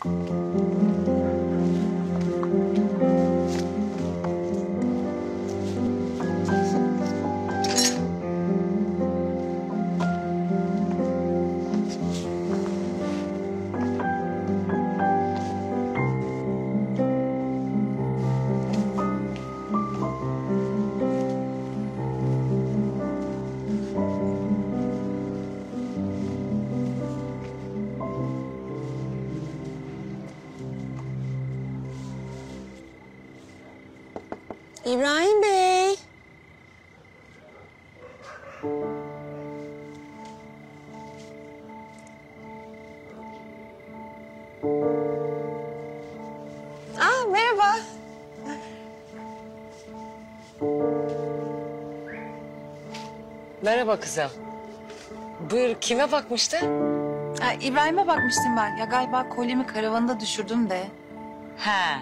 İbrahim Bey. Merhaba. Merhaba kızım. Buyur, kime bakmıştı? İbrahim'e bakmıştım ben. Ya galiba kolyemi karavanında düşürdüm de. He.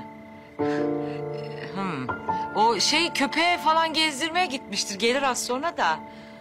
O köpeğe falan gezdirmeye gitmiştir. Gelir az sonra da.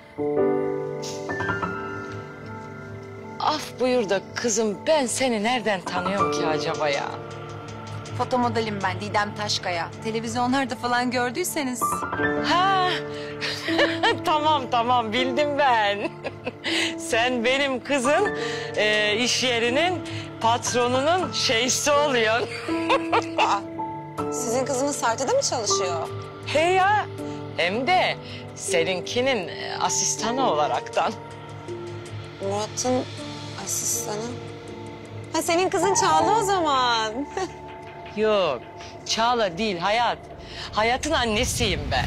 Af buyur da kızım, ben seni nereden tanıyorum ki acaba ya? Foto modelim ben, Didem Taşkaya. Televizyonlarda falan gördüyseniz. Ha. Tamam bildim ben. Sen benim kızın iş yerinin patronunun şeysi oluyorsun. Sizin kızınız Sartı'da mı çalışıyor? He ya, hem de seninkinin asistanı olaraktan. Murat'ın asistanı. Ha, senin kızın Çağla o zaman. Yok, Çağla değil, Hayat. Hayat'ın annesiyim ben.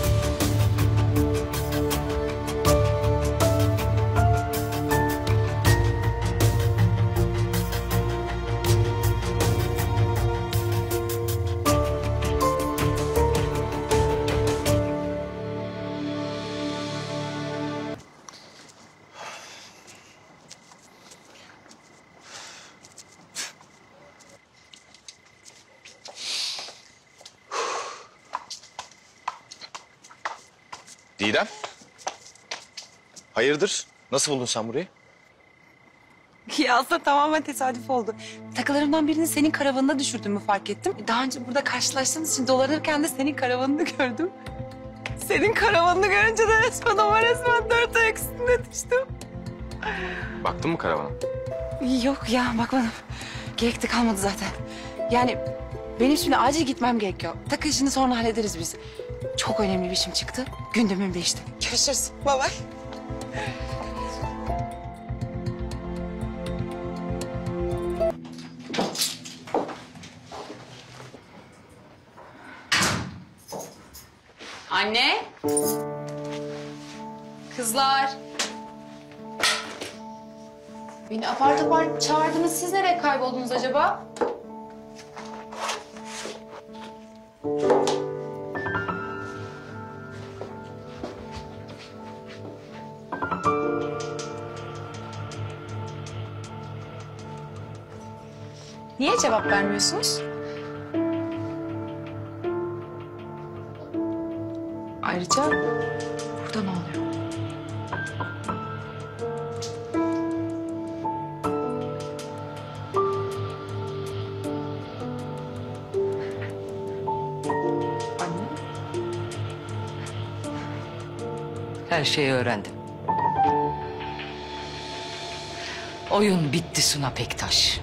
Didem. Hayırdır? Nasıl buldun sen burayı? Ya aslında tamamen tesadüf oldu. Takılarımdan birini senin karavanına düşürdüğümü fark ettim. Daha önce burada karşılaştığımız için dolanırken de senin karavanını gördüm. Senin karavanını görünce de resmen dört ayak üstünde düştüm. Baktın mı karavana? Yok ya, bakmadım. Gerek de kalmadı zaten. Yani benim şimdi acil gitmem gerekiyor. Takı işini sonra hallederiz biz. Çok önemli bir işim çıktı. Gündemim değişti. Görüşürüz. Bye bye. Anne. Kızlar. Beni apar topar çağırdınız. Siz nereye kayboldunuz acaba? Niye cevap vermiyorsunuz? Ayrıca burada ne oluyor? Anne. Her şeyi öğrendim. Oyun bitti Suna Pektaş.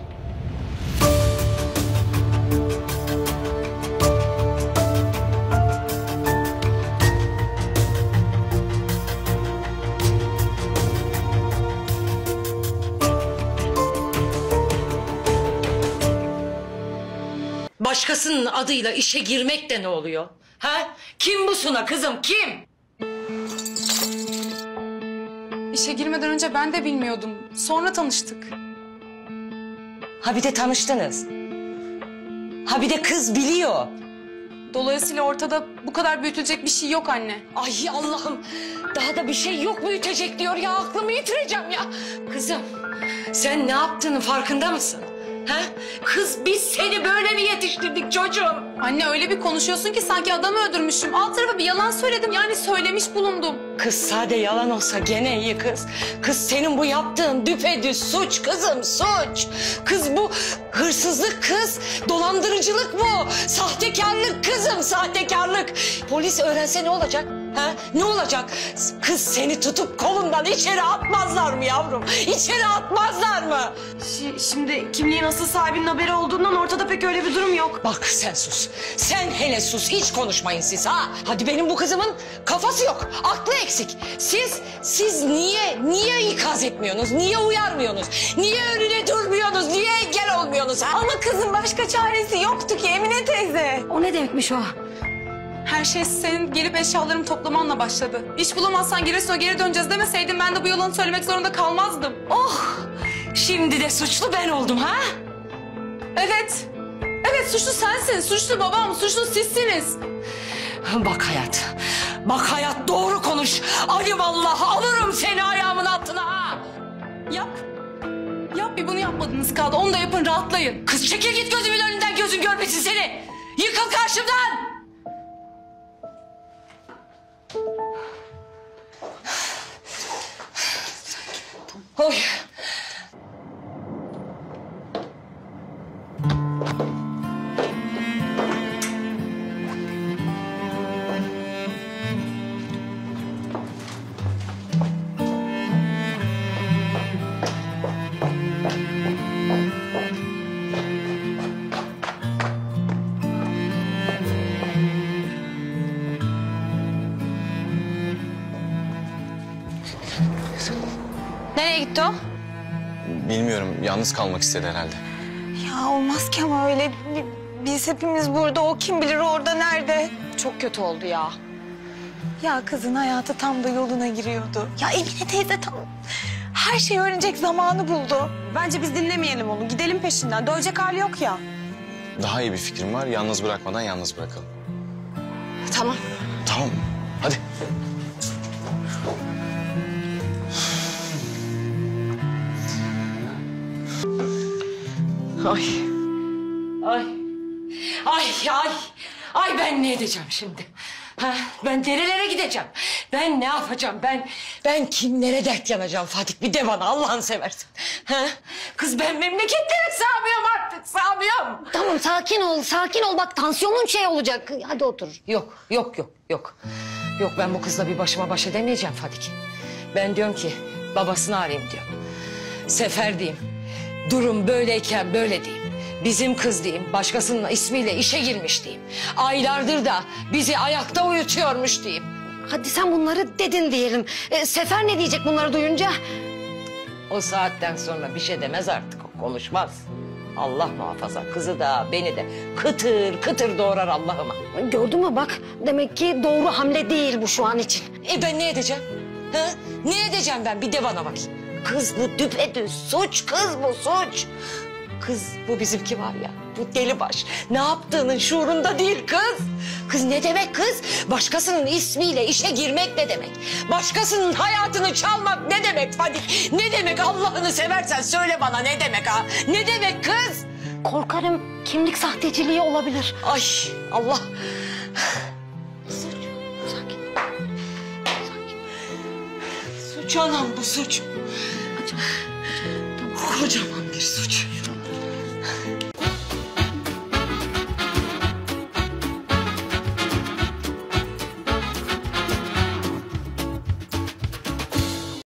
Başkasının adıyla işe girmek de ne oluyor? Ha? Kim bu Suna kızım, kim? İşe girmeden önce ben de bilmiyordum. Sonra tanıştık. Ha bir de tanıştınız. Ha bir de kız biliyor. Dolayısıyla ortada bu kadar büyütülecek bir şey yok anne. Ay Allah'ım, daha da bir şey yok mu yitecek diyor ya, aklımı yitireceğim ya. Kızım, sen ne yaptığının farkında mısın? Ha? Kız, biz seni böyle mi yetiştirdik çocuğum? Anne öyle bir konuşuyorsun ki sanki adamı öldürmüşüm. Alt tarafa bir yalan söyledim. Yani söylemiş bulundum. Kız sade yalan olsa gene iyi kız. Kız senin bu yaptığın düpedüz suç kızım, suç. Kız bu hırsız hırsızlık kız, dolandırıcılık bu. Sahtekarlık kızım, sahtekarlık. Polis öğrense ne olacak? Ha? Ne olacak? Kız seni tutup kolundan içeri atmazlar mı yavrum? İçeri atmazlar mı? Şimdi kimliğin asıl sahibinin haberi olduğundan ortada pek öyle bir durum yok. Bak sen sus. Sen hele sus. Hiç konuşmayın siz ha. Hadi benim bu kızımın kafası yok. Aklı eksik. Siz niye ikaz etmiyorsunuz? Niye uyarmıyorsunuz? Niye önüne durmuyorsunuz? Niye engel olmuyorsunuz ha? Ama kızın başka çaresi yoktu ki Emine teyze. O ne demekmiş o? Her şey senin gelip eşyalarımı toplamanla başladı. İş bulamazsan Giresun'a geri döneceğiz demeseydin ben de bu yalanı söylemek zorunda kalmazdım. Oh! Şimdi de suçlu ben oldum ha? Evet. Evet suçlu sensin. Suçlu babam. Suçlu sizsiniz. Bak hayat. Bak hayat doğru konuş. Ali vallahi alırım seni ayağımın altına ha. Yap. Yap bir bunu yapmadınız kaldı. Onu da yapın rahatlayın. Kız çekil git gözümün önünden gözüm görmesin seni. Yıkıl karşımdan. Oy. Nereye gitti o? Bilmiyorum, yalnız kalmak istedi herhalde. Ya olmaz ki ama öyle. Biz hepimiz burada. O kim bilir orada nerede? Çok kötü oldu ya. Ya kızın hayatı tam da yoluna giriyordu. Ya Emine teyze tam her şeyi öğrenecek zamanı buldu. Bence biz dinlemeyelim onu. Gidelim peşinden. Dövecek hali yok ya. Daha iyi bir fikrim var, yalnız bırakmadan yalnız bırakalım. Tamam. Tamam, hadi. Ay. Ay. Ay ay. Ay ben ne edeceğim şimdi? Ha, ben nerelere gideceğim? Ben ne yapacağım? Ben kimlere dert yanacağım Fatih? Bir de bana Allah'ını seversin. Ha? Kız ben memleketleri sığamıyorum artık, sığamıyorum. Tamam sakin ol bak tansiyonun şey olacak. Hadi otur. Yok. Yok ben bu kızla bir başıma baş edemeyeceğim Fatih. Ben diyorum ki babasını arayayım diyorum. Sefer diyeyim. Durum böyleyken böyle diyeyim. Bizim kız diyeyim, başkasının ismiyle işe girmiş diyeyim. Aylardır da bizi ayakta uyutuyormuş diyeyim. Hadi sen bunları dedin diyelim. Sefer ne diyecek bunları duyunca? O saatten sonra bir şey demez artık, o konuşmaz. Allah muhafaza kızı da beni de kıtır kıtır doğrar Allah'ıma. Gördün mü bak demek ki doğru hamle değil bu şu an için. Ben ne edeceğim? Ha? Ne edeceğim ben? Bir de bana bakayım. Kız bu düpedüz suç, kız bu suç. Kız bu bizimki var ya, bu deli baş. Ne yaptığının şuurunda değil kız. Kız ne demek kız? Başkasının ismiyle işe girmek ne demek? Başkasının hayatını çalmak ne demek Fadik? Ne demek Allah'ını seversen söyle bana ne demek ha? Ne demek kız? Korkarım kimlik sahteciliği olabilir. Ay Allah. Sakin. Suç anam bu suç. Kocaman bir suç.